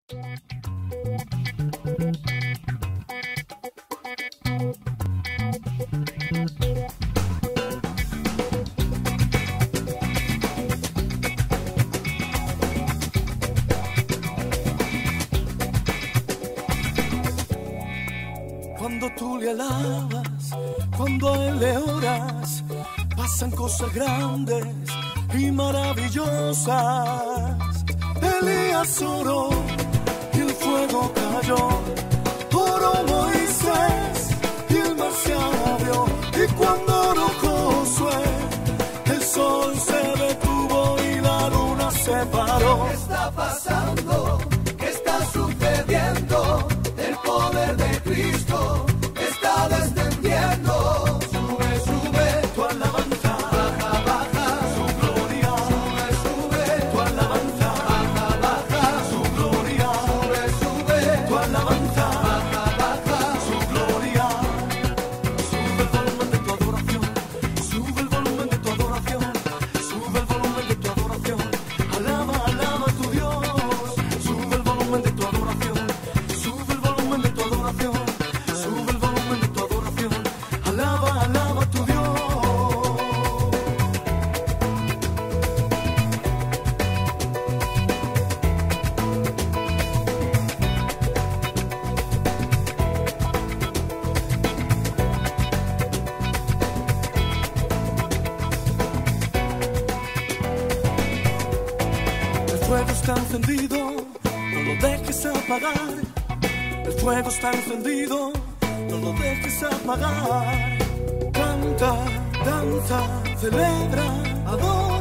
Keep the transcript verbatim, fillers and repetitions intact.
Cuando tú le alabas, cuando a él le oras, pasan cosas grandes y maravillosas. Elías oró y el fuego cayó, oró Moisés y el mar se abrió. Y cuando oró Josué, el sol se detuvo y la luna se paró. ¿Qué está pasando? ¿Qué está sucediendo? El poder de Cristo está descendiendo. Sube, sube tu alabanza, baja, baja su gloria. Sube, sube tu alabanza, baja, baja su gloria. Sube, sube tu alabanza, baja, baja su gloria. Sube el volumen de tu adoración, sube el volumen de tu adoración, sube el volumen de tu adoración. Alaba, alaba a tu Dios. Sube el volumen de tu adoración, sube el volumen de tu adoración, sube el volumen de tu adoración. Alaba, alaba a tu Dios. El fuego está encendido, no lo dejes apagar. El fuego está encendido, no lo dejes apagar. Canta, danza, celebra, adora.